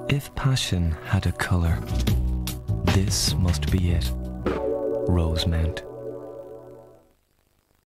If passion had a colour, this must be it. Rosemount.